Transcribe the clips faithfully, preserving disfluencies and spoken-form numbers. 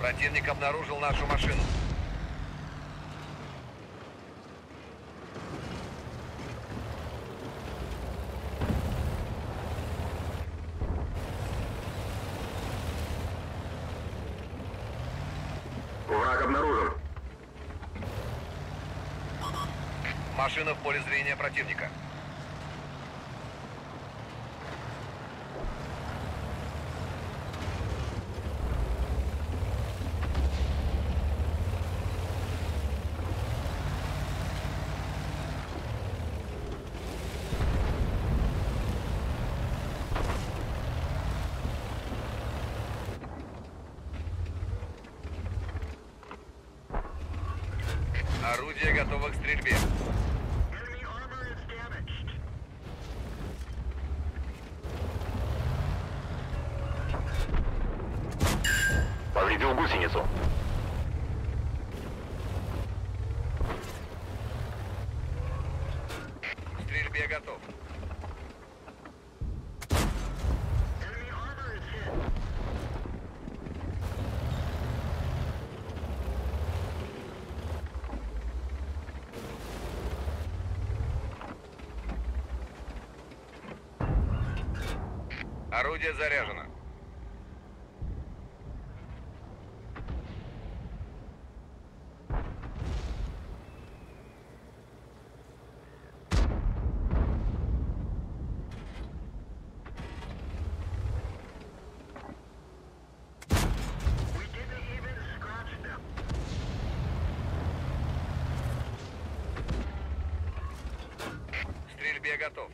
Противник обнаружил нашу машину. Враг обнаружен. Машина в поле зрения противника. Орудие готово к стрельбе. Повредил гусеницу. К стрельбе готов. Орудие заряжено. К стрельбе готов.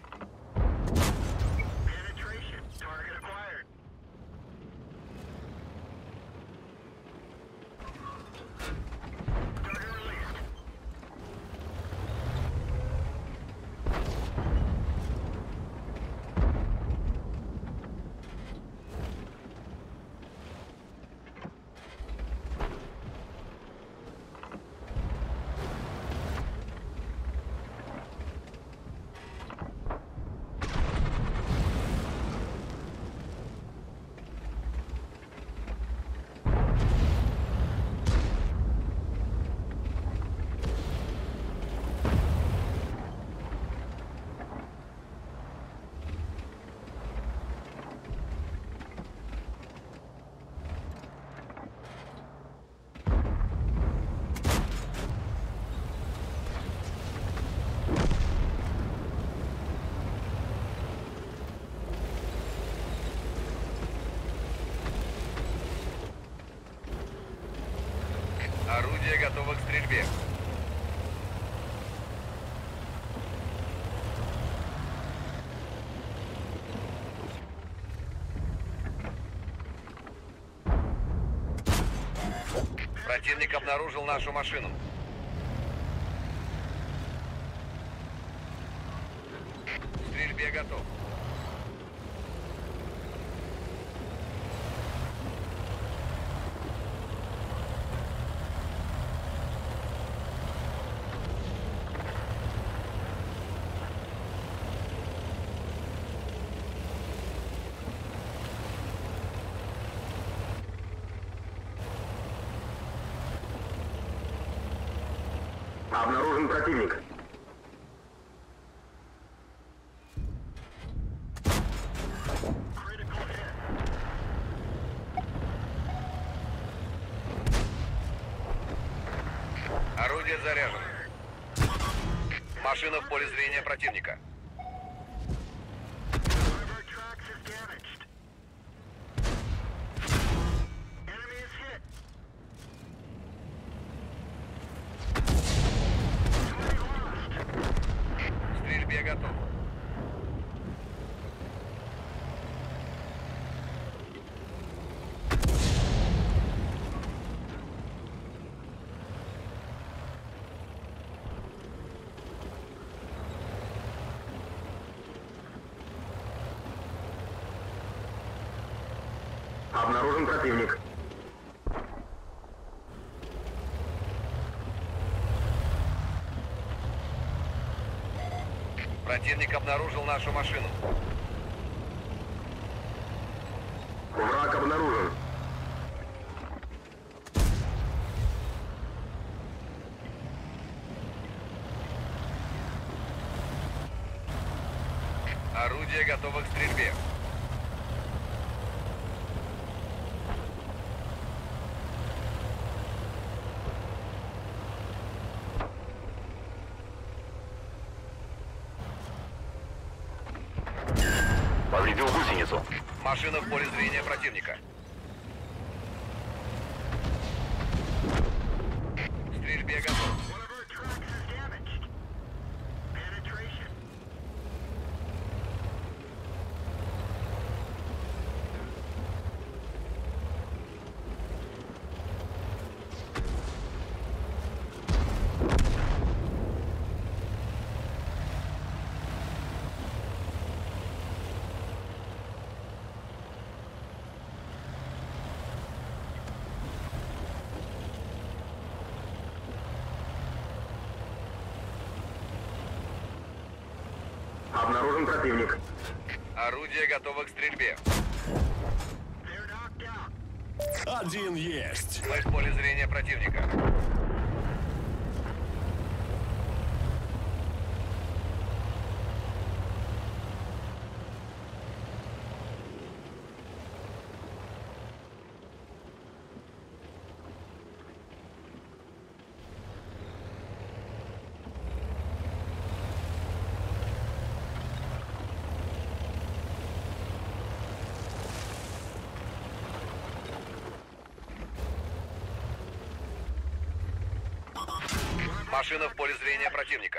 Орудие готово к стрельбе. Противник обнаружил нашу машину. К стрельбе готов. Обнаружен противник. Орудие заряжено. Машина в поле зрения противника. К стрельбе готов. Обнаружен противник. Противник обнаружил нашу машину. Враг обнаружен. Орудие готово к стрельбе. Повредил гусеницу. Машина в поле зрения противника. К стрельбе готов. Обнаружен противник. Орудие готово к стрельбе. Один есть. Мы в поле зрения противника. Машина в поле зрения противника.